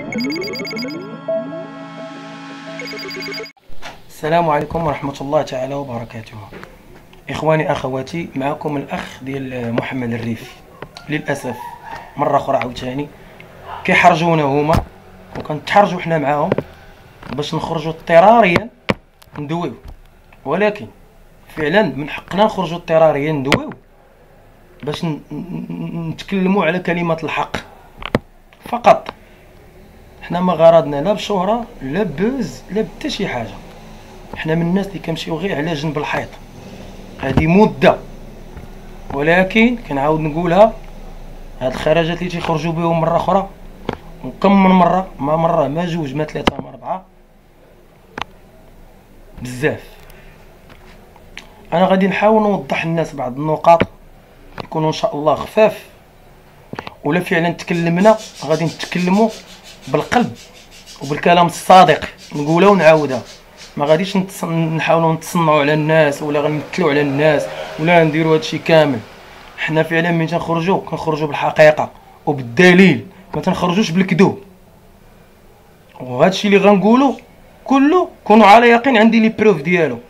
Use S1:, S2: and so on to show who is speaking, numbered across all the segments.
S1: السلام عليكم ورحمة الله تعالى وبركاته. إخواني أخواتي، معكم الأخ ديال محمد الريفي. للأسف مرة أخرى عاوتاني كيحرجونا هما وكنتحرجوا حنا معاهم باش نخرجوا اضطراريا ندويو، ولكن فعلا من حقنا نخرجوا اضطراريا ندويو باش نتكلموا على كلمة الحق فقط. حنا ما غرضنا لا بشهرة لا بوز لا بتا شي حاجة، حنا من الناس اللي كنمشيو غير على جنب الحيط. هذه مدة، ولكن كنعاود نقولها، هاد الخرجات اللي تيخرجوا بهم مرة أخرى وكم من مرة، ما مرة ما جوج ما ثلاثة ما أربعة، بزاف. أنا غادي نحاول نوضح للناس بعض النقاط يكونوا إن شاء الله خفاف، ولا فعلا تكلمنا غادي نتكلموا بالقلب وبالكلام الصادق، نقولها ونعاودها. ما غاديش نحاولوا نتصنعوا على الناس ولا غنمثلوا على الناس ولا نديروا هادشي كامل. حنا فعلا ملي تنخرجوا كنخرجوا بالحقيقه وبالدليل، ما تنخرجوش بالكذوب. وهادشي اللي غنقولوا كله كونوا على يقين، عندي لي بروف ديالو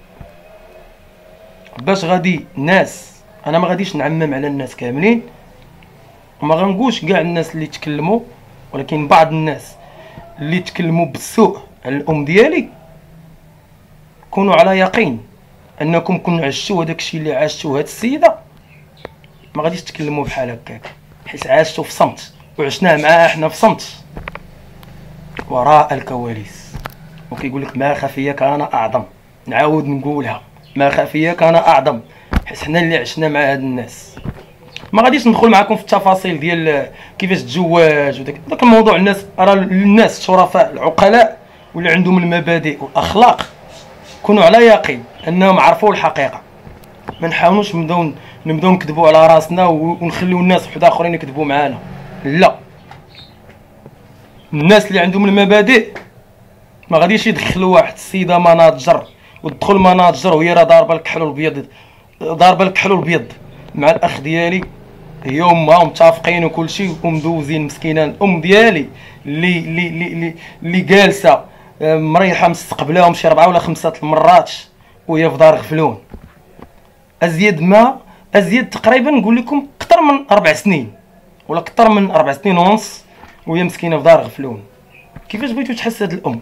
S1: باش غادي الناس، انا ما غاديش نعمم على الناس كاملين وما غنقولش كاع الناس اللي تكلموا، ولكن بعض الناس اللي تكلموا بالسوء على الام ديالي كونوا على يقين انكم كنتوا عشتوا هذاك الشيء اللي عاشتوه هاد السيده، ما غاديش تكلموا بحال هكاك، حيت عاشتوا في صمت وعشناه معاها حنا في صمت وراء الكواليس. وكيقول لك ما خفي كان اعظم. نعاود نقولها، ما خفي كان اعظم، حيت حنا اللي عشنا مع هاد الناس. ما غاديش ندخل معكم في التفاصيل ديال كيفاش تزواج وداك الموضوع. الناس الشرفاء العقلاء واللي عندهم المبادئ والاخلاق كونوا على يقين انهم عرفوا الحقيقه. ما نحاولوش نبداو نكذبوا على راسنا ونخليو الناس وحد اخرين يكذبوا معانا. لا، الناس اللي عندهم المبادئ ما غاديش يدخلوا واحد السيده مناضجر وتدخل مناضجر وهي راه ضاربه الكحل والبيض مع الاخ ديالي، هي امها متفقين وكل شيء ومدوزين. مسكينه الام ديالي اللي جالسه مريحه مستقبلاهم شي 4 ولا 5 المرات وهي في دار غفلون. ازيد تقريبا نقول لكم اكثر من 4 سنين ولا اكثر من 4 سنين ونص وهي مسكينه في دار غفلون. كيفاش بغيتو تحس هاد الام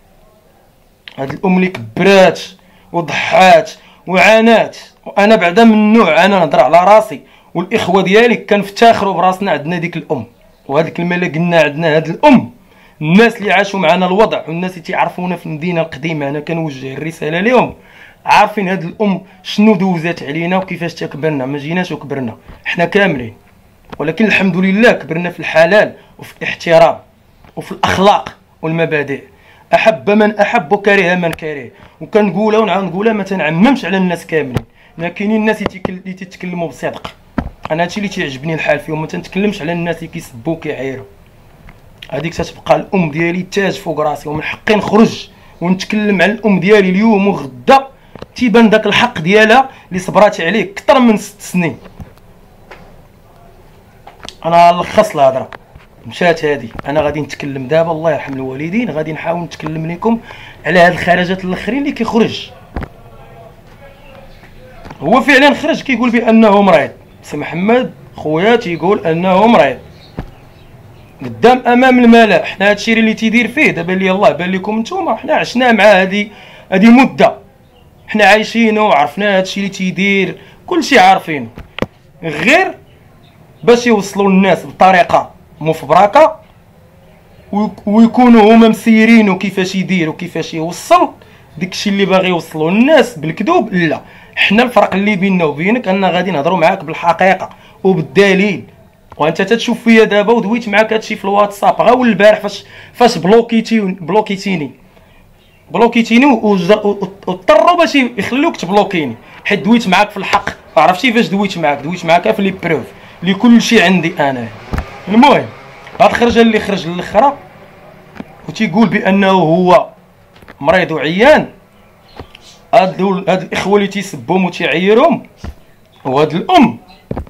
S1: اللي كبرات وضحات وعانات؟ وانا بعدا من النوع، انا نهضر على راسي والاخوه ديالي كنفتخروا براسنا عندنا ديك الام. وهاد الكلمه اللي قلنا عندنا هاد الام، الناس اللي عاشوا معنا الوضع والناس اللي تيعرفونا في المدينه القديمه، انا كنوجه الرساله لهم، عارفين هاد الام شنو دوزات علينا وكيفاش تكبرنا. ما جيناش وكبرنا حنا كاملين، ولكن الحمد لله كبرنا في الحلال وفي الاحترام وفي الاخلاق والمبادئ. احب من احب وكره من كره. وكنقولها ونعاود نقولها، ما تنعممش على الناس كاملين، ما كاينين الناس اللي تيتكلموا بصدق. انا هادشي اللي تيعجبني الحال فيهم، ما تنتكلمش على الناس اللي كيسبوا وكيعايروا. هذيك تتبقى الام ديالي تاج فوق راسي، ومن حقي نخرج ونتكلم على الام ديالي اليوم وغدا تيبان داك الحق ديالها اللي صبرات عليه اكثر من 6 سنين. انا لخص الهضره مشات هذه. انا غادي نتكلم دابا، الله يرحم الوالدين، غادي نحاول نتكلم لكم على هاد الخرجات الاخرين اللي كيخرج. هو فعلا خرج كيقول بانه مريض، سي محمد خويا تيقول انه مريض قدام امام الملأ. حنا هادشي اللي تيدير فيه دابا اللي يلاه بان لكم نتوما، حنا عشنا مع هذه مده، حنا عايشينه وعرفنا هادشي اللي تيدير، كلشي عارفينه، غير باش يوصلوا للناس بطريقه مفبركه ويكونوا هما مسيرين وكيفاش يدير وكيفاش يوصل داكشي اللي باغي يوصلوا للناس بالكذوب. لا، حنا الفرق اللي بيننا وبينك ان غادي نهضروا معاك بالحقيقه وبالدليل. وانت تتشوف فيا دابا ودويت معاك هادشي في الواتساب غا البارح فاش بلوكيتيني واضطروا باش يخلوك تبلوكيني، حيت دويت معاك في الحق. عرفتي فاش دويت معاك في لي بروف اللي كلشي عندي انا. المهم هاد الخرجه اللي خرج للاخرى وتيقول بانه هو مريض وعيان، هاد الاخوه اللي تيسبهم وتيعيرهم، وهاد الام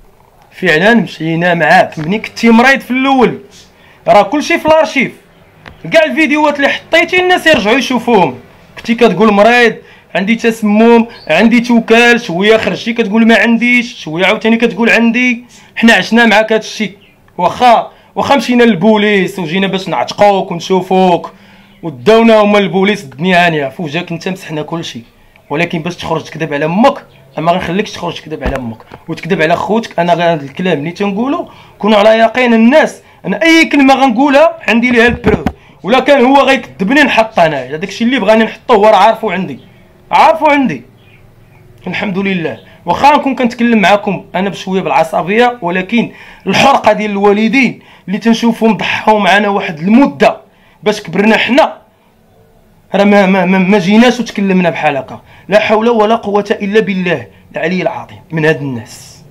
S1: فعلا مشينا معاك ملي كنتي مريض في الاول، راه كلشي في الارشيف. كاع الفيديوهات اللي حطيتي الناس يرجعوا يشوفوهم. كنتي كتقول مريض، عندي تسمم، عندي توكال، شويه خرجتي كتقول ما عنديش، شويه عاوتاني كتقول عندي. حنا عشنا معاك هادشي، واخا مشينا للبوليس وجينا باش نعتقوك ونشوفوك وداونا هما البوليس الدنيا هانيه، فوجاك انت مسحنا كلشي. ولكن باش تخرج تكذب على امك، ما غنخليكش تخرج تكذب على امك وتكذب على خوتك. انا هذا الكلام اللي تنقولو كونوا على يقين الناس، انا اي كلمه غنقولها عندي ليها البروف. ولا كان هو غيكذبني نحط انايا داكشي اللي بغاني نحطو هو راه عارفو عندي. الحمد لله. واخا نكون كنتكلم معكم انا بشويه بالعصبيه، ولكن الحرقه ديال الوالدين اللي تنشوفهم ضحاو معنا واحد المده باش كبرنا حنا، راه ما جيناش وتكلمنا بحال هكا. لا حول ولا قوه الا بالله العلي العظيم من هاد الناس.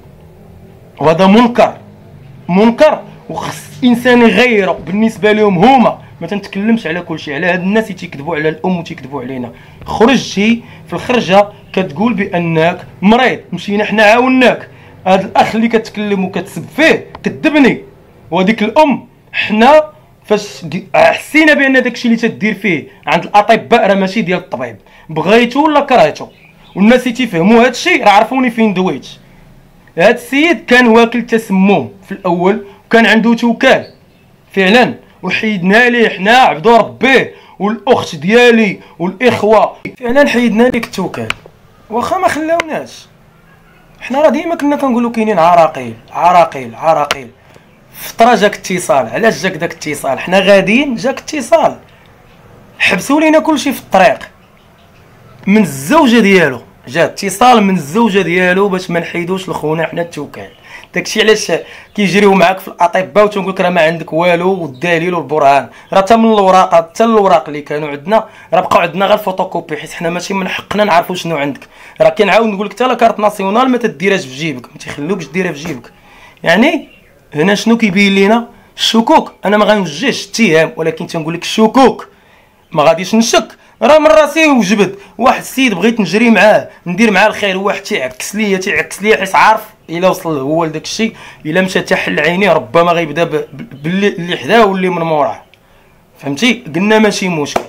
S1: وهذا منكر وخص الانسان يغيره بالنسبه لهم هما. ما تنتكلمش على كل شيء، على هاد الناس اللي تيكذبوا على الام وتيكذبوا علينا. خرجتي في الخرجه كتقول بانك مريض، مشينا حنا عاوناك. هاد الاخ اللي كتكلم وكتسب فيه كذبني، وهذيك الام حنا فاش حسينا بان داكشي اللي تدير فيه عند الاطباء راه ماشي ديال الطبيب، بغيتو ولا كرهتو. والناس اللي تيفهموا هاد الشيء راه عرفوني فين دويت. هاد السيد كان واكل تسمم في الاول وكان عنده توكال فعلا، وحيدنا ليه حنا عبدو ربيه والاخت ديالي والاخوه، فعلا حيدنا ليك التوكال. واخا ما خلاوناش، حنا راه ديما كنا كنقولوا كاينين عراقيل. فتره جاك اتصال. علاش جاك داك اتصال؟ حنا غاديين جاك اتصال، حبسوا لينا كلشي في الطريق. من الزوجه ديالو جا اتصال من الزوجه ديالو باش ما نحيدوش لخونا حنا التوكال. داكشي علاش كيجريو معاك في الاطباء وتنقول لك راه ما عندك والو والدليل والبرهان. راه حتى من الوراق، حتى الوراق اللي كانوا عندنا راه بقاو عندنا غير الفوتوكوبي، حيت حنا ماشي من حقنا نعرفوا شنو عندك. راه كنعاود نقول لك حتى لا كارت ناسيونال ما تديرهاش في جيبك، ما تيخلوكش ديرها في جيبك. يعني هنا شنو كيبين لينا؟ الشكوك. انا ما غنوجهش اتهام، ولكن تنقول لك الشكوك ما غاديش نشك. راه من راسي وجبد واحد السيد بغيت نجري معاه ندير معاه الخير، واحد تيعكس ليا حيت عارف الا وصل هو لداك الشيء، الا مشى تحل عينيه ربما غيبدا باللي حداه واللي من موراه. فهمتي؟ قلنا ماشي مشكل.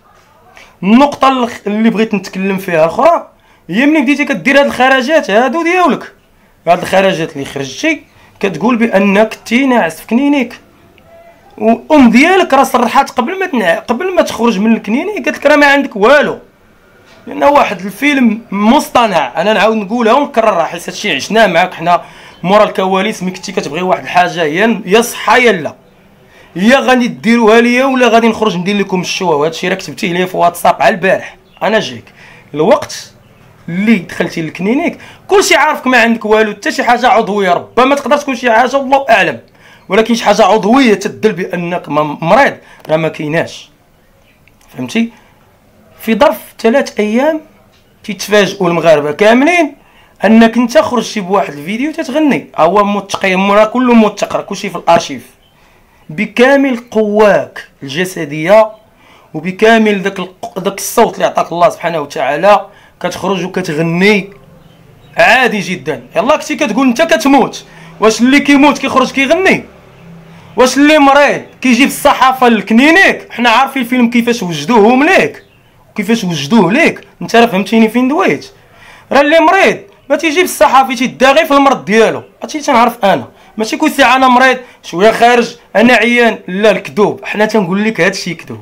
S1: النقطه اللي بغيت نتكلم فيها الاخرى هي ملي بديتي كدير هاد الخرجات هادو ديالك، هاد الخرجات اللي خرجتي كتقول بانك كنتي ناعس في كنينيك، والام ديالك راه صرحات قبل ما تخرج من الكنيني قالت لك راه ما عندك والو. لان واحد الفيلم مصطنع، انا نعاود نقولها ونكررها حيت هادشي عشناه معاك حنا مورا الكواليس. ملي كنتي كتبغي واحد الحاجه يا صحه يا غادي ديروها ليا ولا غادي نخرج ندير لكم الشوا. وهادشي راه كتبتيه ليا في واتساب على البارح. انا جايك الوقت اللي دخلتي للكلينيك كلشي عارفك ما عندك والو، حتى شي حاجه عضويه ربما تقدر تكون شي حاجه والله اعلم، ولكن شي حاجه عضويه تدل بانك مريض راه ما كايناش. فهمتي؟ في ظرف 3 ايام تيتفاجئوا المغاربه كاملين انك انت خرجتي بواحد الفيديو تتغني. هو متقيم، راه كله متقرا، كلشي في الارشيف، بكامل قواك الجسديه وبكامل داك الصوت اللي عطاك الله سبحانه وتعالى، كتخرج وكتغني عادي جدا. يلا كنتي كتقول انت كتموت، واش اللي كيموت كيخرج كيغني؟ واش اللي مريض كيجي في الصحافه للكلينيك؟ حنا عارفين الفيلم كيفاش وجدوهم ليك وكيفاش وجدوه ليك. انت راه فهمتيني فين دويت؟ راه اللي مريض ما تيجي بالصحافي تيداغي في المرض ديالو. هادشي تنعرف انا، ماشي كل ساعه انا مريض شويه خارج انا عيان. لا، الكذوب حنا تنقول لك هادشي كذوب.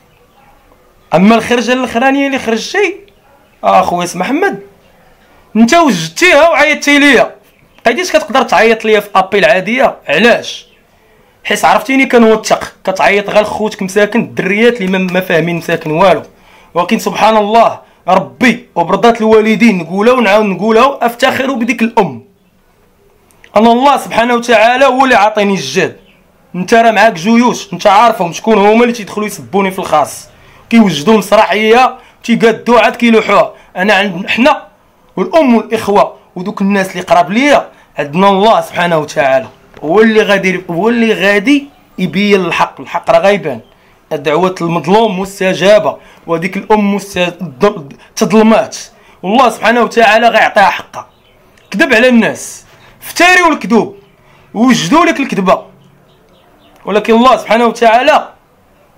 S1: اما الخرجه الاخرانيه اللي خرجتي اخويا محمد، انت وجدتيها وعيطتي ليا، بقيتيش كتقدر تعيط ليا في ابيل عاديه. علاش؟ حيت عرفتيني كنوثق كتعيط غير خوتك مساكن، الدريات اللي ما فاهمين مساكن والو. ولكن سبحان الله ربي وبرضات الوالدين نقولها ونعاود نقولها، افتخر بديك الام. انا الله سبحانه وتعالى هو اللي عاطيني الجاد. انت راه معاك جيوش، انت عارفهم شكون هما اللي تيدخلوا يسبوني في الخاص، كيوجدوا مسرحيه تيقادوا عاد كيلوحوها. انا عند حنا والام والاخوه ودوك الناس اللي قراب ليا عندنا الله سبحانه وتعالى هو اللي غادي يبين الحق راه غايبان. دعوة المظلوم مستجابه، وهذيك الام تظلمات والله سبحانه وتعالى غيعطيها حقها. كذب على الناس، افتريوا الكذوب، وجدوا لك الكذبه، ولكن الله سبحانه وتعالى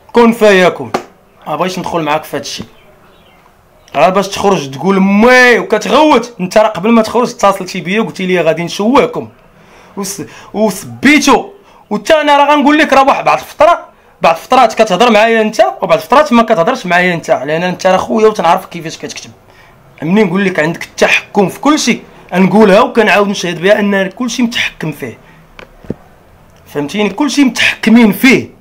S1: كون فيكون. ما بغيتش ندخل معاك في هذا الشيء، غير باش تخرج تقول مي وكتغوت. انت راه قبل ما تخرج اتصلتي بيا قلتي لي غادي نشوهكم وسبيتو، وحتى انا راه غنقول لك راه واحد بعض الفترات كتهضر معايا انت وبعض الفترات ما كتهضرش معايا انت، لان انت راه خويا وتنعرف كيفاش كتكتب. منين نقول لك عندك التحكم في كل شيء نقولها وكنعاود نشهد بها ان كل شيء متحكم فيه، فهمتيني؟ كل شيء متحكمين فيه.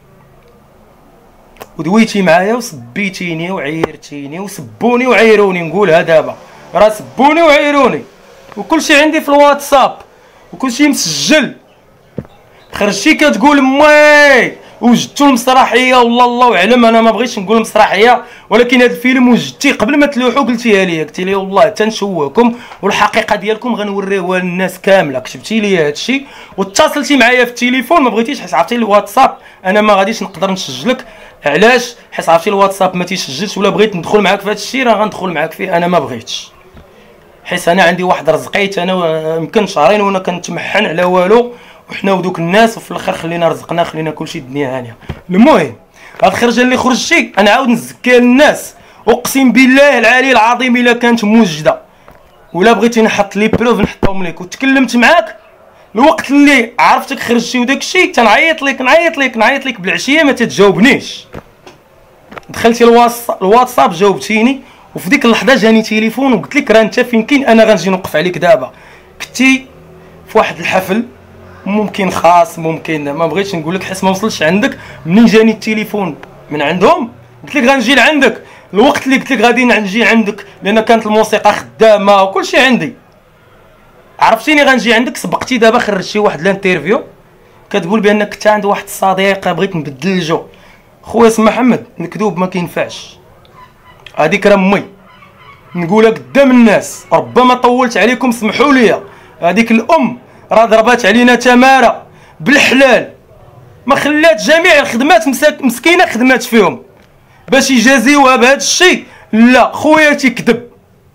S1: ودويتي معايا وسبيتيني وعيرتيني وسبوني وعيروني، نقولها دابا راه سبوني وعيروني، وكل شيء عندي في الواتساب وكل شيء مسجل. خرجتي كتقول مي وجدتو المسرحيه، والله الله اعلم انا ما بغيتش نقول المسرحيه، ولكن هذا الفيلم وجدتي قبل ما تلوحو قلتيها لي، قلتي لي والله تنشوهكم والحقيقه ديالكم غنوريوها للناس كامله. كتبتي لي هذا الشيء واتصلتي معايا في التليفون، ما بغيتيش حيت عرفتي الواتساب انا ما غاديش نقدر نسجلك. علاش؟ حيت عرفتي الواتساب ما تيسجلش، ولا بغيت ندخل معاك في هذا الشيء راه غندخل معاك فيه. انا ما بغيتش، حيت انا عندي واحد رزقيت انا يمكن شهرين وانا كنتمحن على والو، وحنا ودوك الناس، وفي الاخر خلينا رزقنا خلينا كلشي الدنيا هانيه. المهم هاد الخرجه اللي خرجتي انا عاود نزكيها للناس، اقسم بالله العلي العظيم الا كانت موجده ولا بغيتي نحط لي بروف نحطهم لك، وتكلمت معاك الوقت اللي عرفتك خرجتي وداك الشيء تنعيط لك بالعشيه ما تتجاوبنيش. دخلتي الواتساب جاوبتيني، وفي ديك اللحظه جاني تليفون وقلت لك راه انت فين كاين، انا غنجي نوقف عليك دابا. كنتي في واحد الحفل ممكن خاص، ممكن ما بغيتش نقول لك حيت ما وصلش عندك. منين جاني التليفون من عندهم قلت لك غنجي لعندك، الوقت اللي قلت لك غادي نجي عندك لان كانت الموسيقى خدامه وكل شيء عندي، عرفتيني غنجي عندك. سبقتي دابا خرجتي واحد الانترفيو كتقول بانك كنت عند واحد الصديق بغيت نبدل الجو. خويا اسم محمد الكذوب ما كينفعش، هذيك راه امي نقولها قدام الناس، ربما طولت عليكم سمحوا لي. هذيك الام راه ضربات علينا تماره بالحلال، ما خلات جميع الخدمات مسكينه خدمات فيهم باش يجازيوها بهذا الشيء. لا خويا تيكذب،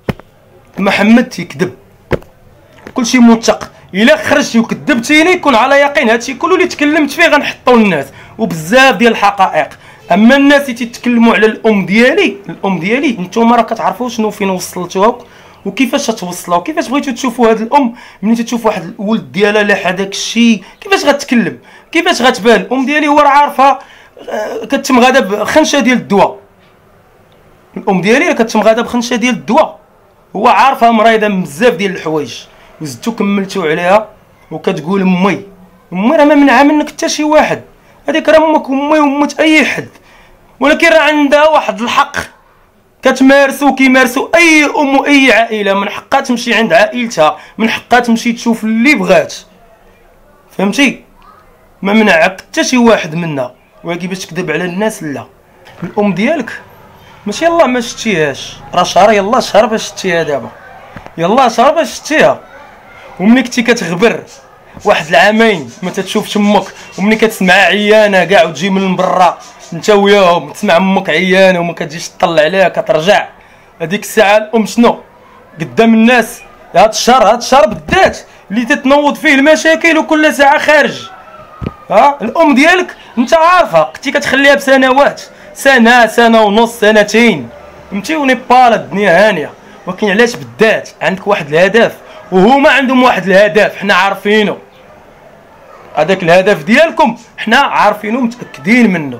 S1: محمد تيكذب، كلشي موثق. الا خرجتي وكذبتيني كون على يقين هادشي كله اللي تكلمت فيه غنحطو للناس وبزاف ديال الحقائق. اما الناس اللي تيتكلموا على الام ديالي نتوما راه كتعرفوا شنو فين وصلتوها وكيفاش توصلوا، كيفاش بغيتو تشوفوا هاد الام ملي تشوف واحد الولد ديالها لاح هذاك الشيء كيفاش غتكلم، كيفاش غتبان. الام ديالي هو راه عارفه كتمغادا بخنشه ديال الدواء، الام ديالي كتمغادا بخنشه ديال الدواء، هو عارفه مريضه من بزاف ديال الحوايج وزدتو كملتو عليها وكتقول امي راه ما منعها منك حتى شي واحد، هذيك راه امك وامي وامت اي حد، ولكن راه عندها واحد الحق كتمارسو كيمارسو اي ام واي عائله، من حقها تمشي عند عائلتها، من حقها تمشي تشوف اللي بغات، فهمتي؟ ما منعك حتى شي واحد منا، ولكن باش تكذب على الناس لا. الام ديالك ماشي يلاه ما شتيهاش، راه شهر يلاه شهر باش شتيها دابا، يلاه شهر باش شتيها. وملي كنتي كتغبر واحد العامين ما تتشوفش امك، وملي كتسمع عيانه كاع وتجي من برا انت وياهم تسمع امك عيانه وما كتجيش تطلع عليها كترجع، هذيك الساعه الام شنو قدام الناس؟ هاد الشهر بالذات اللي تتنوض فيه المشاكل وكل ساعه خارج. الام ديالك انت عارفه كنتي كتخليها بسنوات، سنه ونص، سنتين، فهمتي؟ ونيبال الدنيا هانيه، ولكن علاش بالذات عندك واحد الهدف وهما عندهم واحد الهدف حنا عارفينه، هذاك الهدف ديالكم حنا عارفينه متاكدين منه،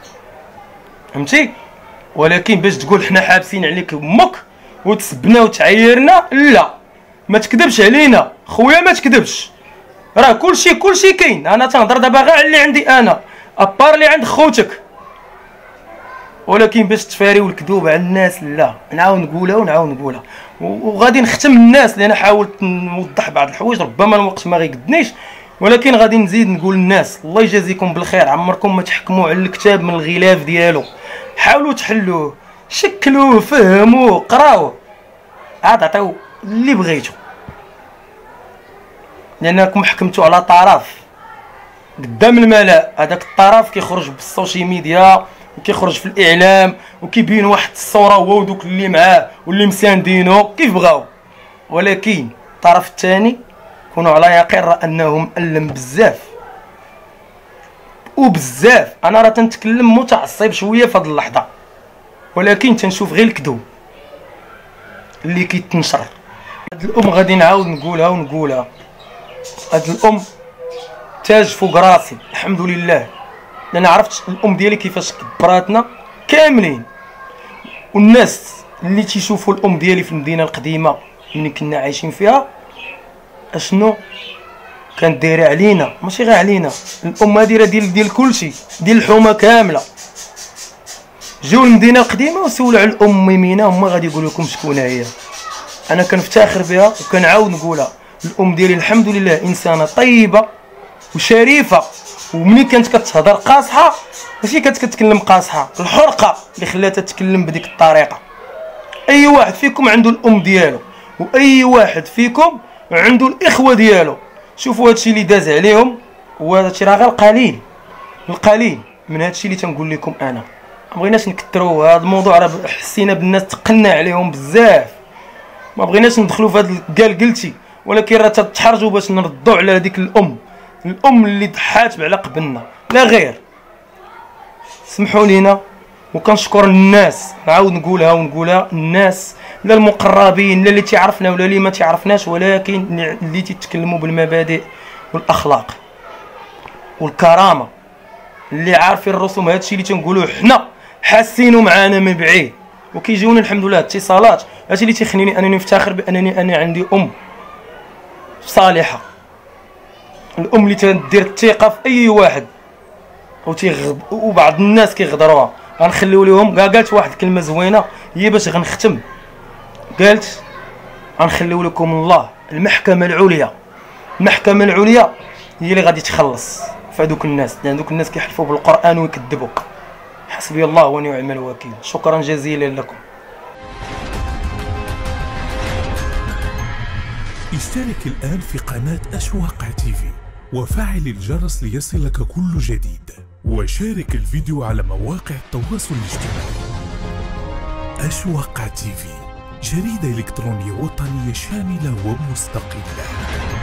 S1: فهمتي؟ ولكن باش تقول حنا حابسين عليك امك وتسبنا وتعيرنا، لا ما تكذبش علينا خويا، ما تكذبش، راه كلشي كاين. انا تنهضر دابا غير على اللي عندي انا ابار اللي عند خوتك، ولكن باش تفاريو الكذوب على الناس لا، نعاود نقولها وغادي نختم الناس لان حاولت نوضح بعض الحوايج ربما الوقت ما غيقدنيش، ولكن غادي نزيد نقول للناس الله يجازيكم بالخير، عمركم ما تحكموا على الكتاب من الغلاف ديالو، حاولوا تحلوه، شكلوه، فهموه، قراوه، عاد عطيو اللي بغيتو، لانكم حكمتوا على طرف قدام الملأ. هذاك الطرف كيخرج بالسوشيال ميديا وكيخرج في الاعلام وكيبين واحد الصوره هو ودوك اللي معاه واللي مساندينو كيف بغاو، ولكن الطرف الثاني كونوا على يقين انه مألم بزاف وبزاف. انا راه تنتكلم متعصب شويه في هذه اللحظه، ولكن تنشوف غير الكذوب اللي كيتنشر. هاد الام غادي نعاود نقولها ونقولها، هاد الام تاج فوق راسي الحمد لله، لان عرفت الام ديالي كيفاش كبراتنا كاملين. والناس اللي تيشوفوا الام ديالي في المدينه القديمه اللي كنا عايشين فيها اشنو كانت دايره علينا، ماشي غير علينا، الام هادي راه ديال كلشي، ديال الحومه كامله. جيو المدينه القديمه وسولوا على الام ميمينه، هما غادي يقولوا لكم شكون هي. انا كنفتخر بها وكنعاود نقولها، الام ديالي الحمد لله انسانه طيبه وشريفه، وملي كانت كتهضر قاصحه ماشي كانت كتكلم قاصحه، الحرقه اللي خلاتها تتكلم بديك الطريقه. اي واحد فيكم عنده الام ديالو، واي واحد فيكم عنده الاخوه ديالو. شوفوا هادشي اللي داز عليهم، وهادشي راه غير القليل من هادشي اللي تنقول لكم. انا ما بغيناش نكثروا هذا الموضوع، راه حسينا بالناس تقلنا عليهم بزاف، ما بغيناش ندخلوا في هذا قلتي، ولكن راه تتحرجوا باش نردوا على هذيك الام اللي ضحات على قبلنا لا غير. سمحوا لينا، وكنشكر الناس، نعاود نقولها الناس، لا المقربين لا اللي تعرفنا ولا اللي ما تعرفناش، ولكن اللي تتكلموا بالمبادئ والاخلاق والكرامه، اللي عارفين الرسوم. هادشي اللي تنقولوه حنا حاسينه معانا من بعيد، وكيجيونا الحمد لله اتصالات. هادشي اللي تيخليني انني نفتخر بانني انا عندي ام صالحه، الام اللي تدير الثقه في اي واحد. وبعض الناس كيغدروها، غنخليو لهم. قالت واحد الكلمه زوينه هي باش غنختم، قالت غنخليو لكم الله، المحكمه العليا هي اللي غادي تخلص في هذوك الناس، لان دوك الناس كيحلفوا بالقران ويكذبوا. حسبي الله ونعم الوكيل. شكرا جزيلا لكم.
S2: اشترك الآن في قناة أشواق تيفي وفعل الجرس ليصلك كل جديد، وشارك الفيديو على مواقع التواصل الاجتماعي. أشواق تيفي، جريدة إلكترونية وطنية شاملة ومستقلة.